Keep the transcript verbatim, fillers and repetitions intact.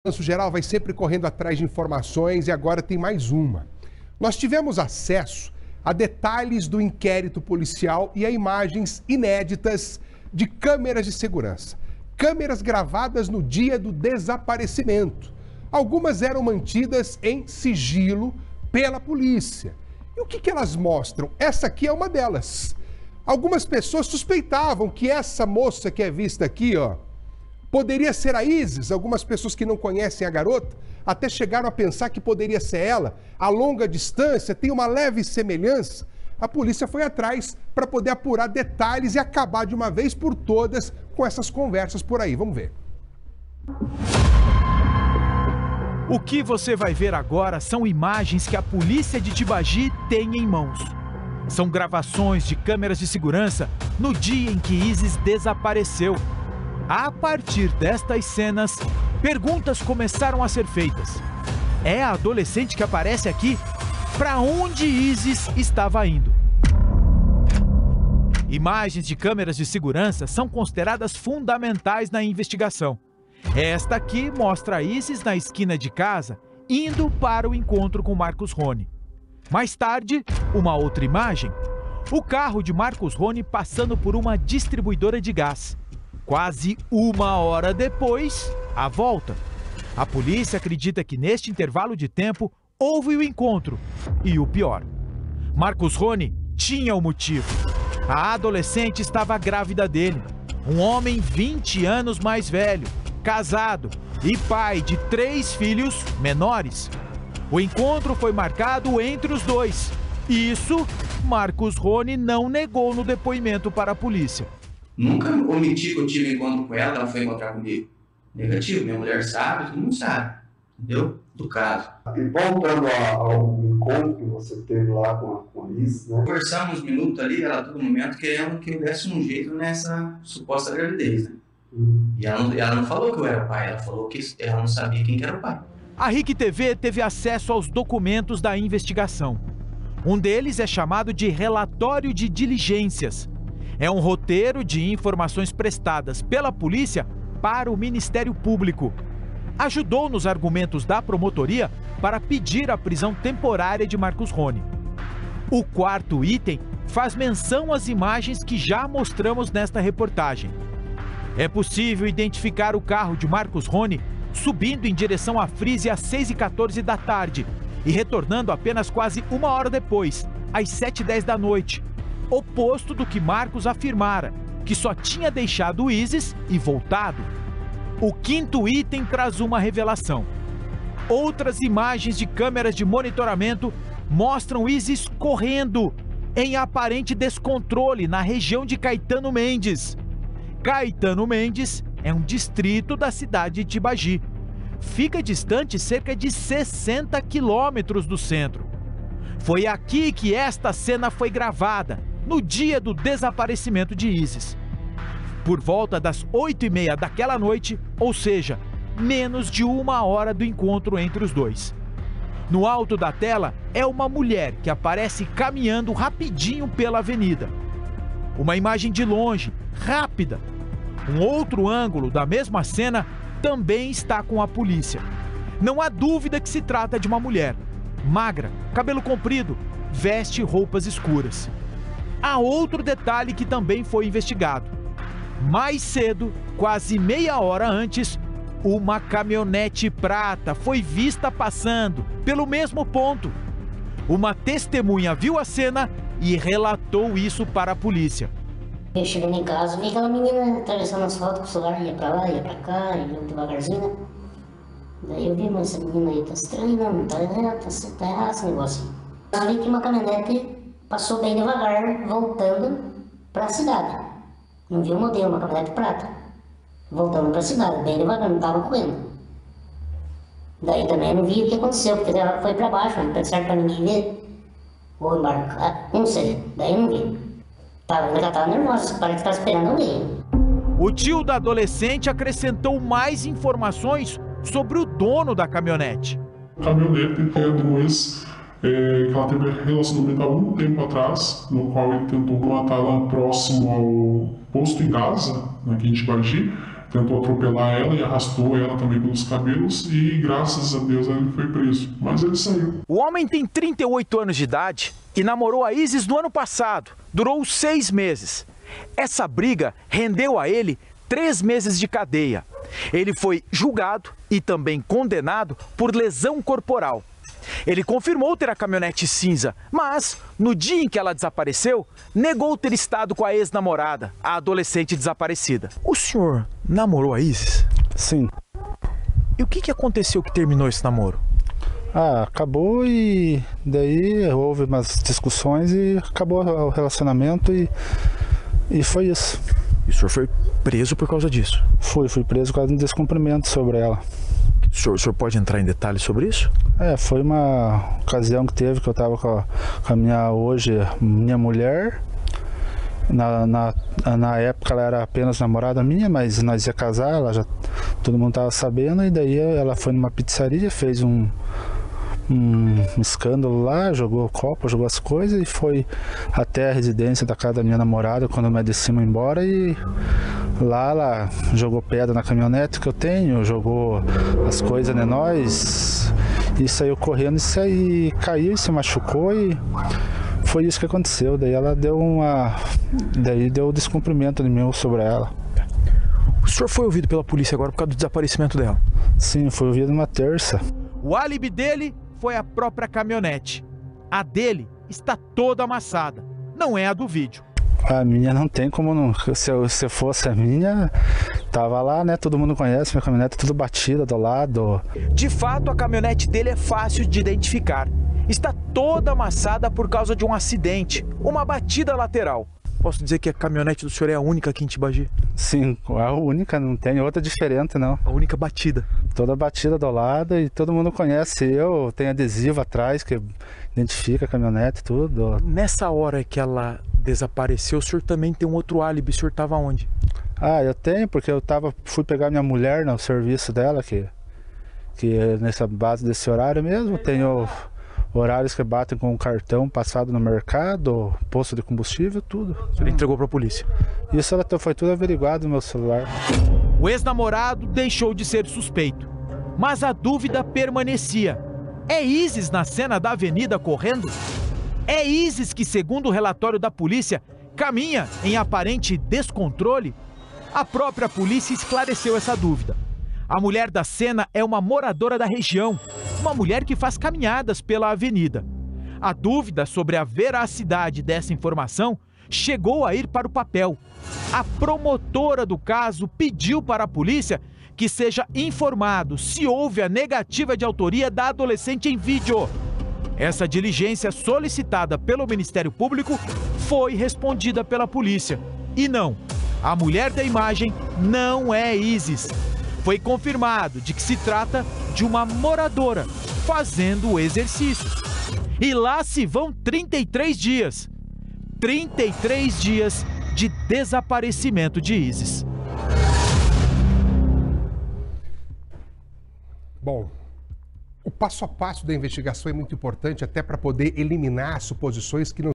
O Geral vai sempre correndo atrás de informações e agora tem mais uma. Nós tivemos acesso a detalhes do inquérito policial e a imagens inéditas de câmeras de segurança. Câmeras gravadas no dia do desaparecimento. Algumas eram mantidas em sigilo pela polícia. E o que que elas mostram? Essa aqui é uma delas. Algumas pessoas suspeitavam que essa moça que é vista aqui, ó, poderia ser a Isis. Algumas pessoas que não conhecem a garota até chegaram a pensar que poderia ser ela. A longa distância tem uma leve semelhança. A polícia foi atrás para poder apurar detalhes e acabar de uma vez por todas com essas conversas por aí. Vamos ver. O que você vai ver agora são imagens que a polícia de Tibagi tem em mãos. São gravações de câmeras de segurança no dia em que Isis desapareceu. A partir destas cenas, perguntas começaram a ser feitas. É a adolescente que aparece aqui? Para onde Isis estava indo? Imagens de câmeras de segurança são consideradas fundamentais na investigação. Esta aqui mostra a Isis na esquina de casa, indo para o encontro com Marcos Rony. Mais tarde, uma outra imagem. O carro de Marcos Rony passando por uma distribuidora de gás. Quase uma hora depois, a volta. A polícia acredita que neste intervalo de tempo houve o encontro. E o pior, Marcos Rony tinha o motivo. A adolescente estava grávida dele. Um homem vinte anos mais velho, casado e pai de três filhos menores. O encontro foi marcado entre os dois. Isso, Marcos Rony não negou no depoimento para a polícia. Nunca omiti que eu tive encontro com ela, ela foi encontrar comigo. Negativo, minha mulher sabe, todo mundo sabe, entendeu? Do caso. E voltando ao encontro que você teve lá com a, com a Isis, né? Conversamos uns minutos ali, ela a todo momento querendo que eu desse um jeito nessa suposta gravidez, né? Hum. E ela não, ela não falou que eu era pai, ela falou que ela não sabia quem que era o pai. A R I C T V teve acesso aos documentos da investigação. Um deles é chamado de Relatório de Diligências. É um roteiro de informações prestadas pela polícia para o Ministério Público. Ajudou nos argumentos da promotoria para pedir a prisão temporária de Marcos Rony. O quarto item faz menção às imagens que já mostramos nesta reportagem. É possível identificar o carro de Marcos Rony subindo em direção à Frise às seis e quatorze da tarde e retornando apenas quase uma hora depois, às sete e dez da noite. Oposto do que Marcos afirmara, que só tinha deixado Isis e voltado. O quinto item traz uma revelação. Outras imagens de câmeras de monitoramento mostram Isis correndo, em aparente descontrole na região de Caetano Mendes. Caetano Mendes é um distrito da cidade de Tibagi. Fica distante cerca de sessenta quilômetros do centro. Foi aqui que esta cena foi gravada, no dia do desaparecimento de Isis. Por volta das oito e meia daquela noite, ou seja, menos de uma hora do encontro entre os dois. No alto da tela é uma mulher que aparece caminhando rapidinho pela avenida. Uma imagem de longe, rápida. Um outro ângulo da mesma cena também está com a polícia. Não há dúvida que se trata de uma mulher. Magra, cabelo comprido, veste roupas escuras. Há outro detalhe que também foi investigado. Mais cedo, quase meia hora antes, uma caminhonete prata foi vista passando pelo mesmo ponto. Uma testemunha viu a cena e relatou isso para a polícia. Eu chegando em casa, vi aquela menina atravessando as asfalto com o celular, ia pra lá, ia pra cá, ia devagarzinho. Daí eu vi, mas essa menina aí tá estranha, não tá errado, tá, tá errado esse negócio. Eu vi que uma caminhonete passou bem devagar, voltando pra cidade. Não vi o modelo, uma caminhonete prata. Voltando pra cidade, bem devagar, não tava correndo. Daí também eu não vi o que aconteceu, porque ela foi pra baixo, não certo pra ninguém ver. Ou embarcar, não sei, daí eu não vi. Tava, ela tava nervosa, parece que tava esperando alguém. O tio da adolescente acrescentou mais informações sobre o dono da caminhonete. A caminhonete tem a dois, é, que ela teve relacionamento há um tempo atrás, no qual ele tentou matá-la próximo ao posto em Gaza, aqui em Tibagi. tentou atropelar ela e arrastou ela também pelos cabelos e graças a Deus ele foi preso, mas ele saiu. O homem tem trinta e oito anos de idade e namorou a Isis no ano passado, durou seis meses. Essa briga rendeu a ele três meses de cadeia. Ele foi julgado e também condenado por lesão corporal. Ele confirmou ter a caminhonete cinza, mas no dia em que ela desapareceu, negou ter estado com a ex-namorada, a adolescente desaparecida. O senhor namorou a Isis? Sim. E o que, que aconteceu que terminou esse namoro? Ah, acabou e daí houve umas discussões e acabou o relacionamento e, e foi isso. E o senhor foi preso por causa disso? Fui, fui preso por causa de um descumprimento sobre ela. O senhor, o senhor pode entrar em detalhes sobre isso? É, foi uma ocasião que teve que eu estava com, com a minha hoje, minha mulher. Na, na, na época ela era apenas namorada minha, mas nós ia casar, ela já, todo mundo estava sabendo, e daí ela foi numa pizzaria, fez um, um, um escândalo lá, jogou copo, jogou as coisas e foi até a residência da casa da minha namorada quando nós descemos embora, e lá ela jogou pedra na caminhonete que eu tenho, jogou as coisas em nós e saiu correndo e, e caiu e se machucou e foi isso que aconteceu. Daí ela deu uma, daí deu descumprimento de meu sobre ela. O senhor foi ouvido pela polícia agora por causa do desaparecimento dela? Sim, foi ouvido numa terça. O álibi dele foi a própria caminhonete. A dele está toda amassada, não é a do vídeo. A minha não tem como não. Se, eu, se fosse a minha, tava lá, né? Todo mundo conhece, minha caminhonete tudo batida do lado. De fato, a caminhonete dele é fácil de identificar. Está toda amassada por causa de um acidente, uma batida lateral. Posso dizer que a caminhonete do senhor é a única aqui em Tibagi? Sim, a única, não tem outra diferente, não. A única batida? Toda batida do lado e todo mundo conhece eu, tem adesivo atrás que identifica a caminhonete, tudo. Nessa hora que ela desapareceu, o senhor também tem um outro álibi, o senhor estava onde? Ah, eu tenho, porque eu tava, fui pegar minha mulher no serviço dela, que, que é nessa base desse horário mesmo, tenho horários que batem com o cartão passado no mercado, posto de combustível, tudo. Ele entregou para a polícia? Isso ela foi tudo averiguado no meu celular. O ex-namorado deixou de ser suspeito, mas a dúvida permanecia. É Isis na cena da avenida correndo? É Isis que, segundo o relatório da polícia, caminha em aparente descontrole? A própria polícia esclareceu essa dúvida. A mulher da cena é uma moradora da região, uma mulher que faz caminhadas pela avenida. A dúvida sobre a veracidade dessa informação chegou a ir para o papel. A promotora do caso pediu para a polícia que seja informado se houve a negativa de autoria da adolescente em vídeo. Essa diligência solicitada pelo Ministério Público foi respondida pela polícia. E não, a mulher da imagem não é Isis. Foi confirmado de que se trata de uma moradora fazendo exercícios. E lá se vão trinta e três dias. trinta e três dias de desaparecimento de Isis. Bom, o passo a passo da investigação é muito importante até para poder eliminar suposições que não